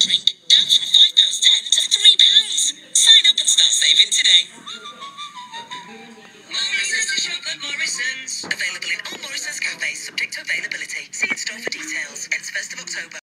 drink down from £5.10 to £3. Sign up and start saving today. Morrison's to shop at Morrison's. Available in all Morrison's cafes, subject to availability. See in store for details. Ends 1st of October.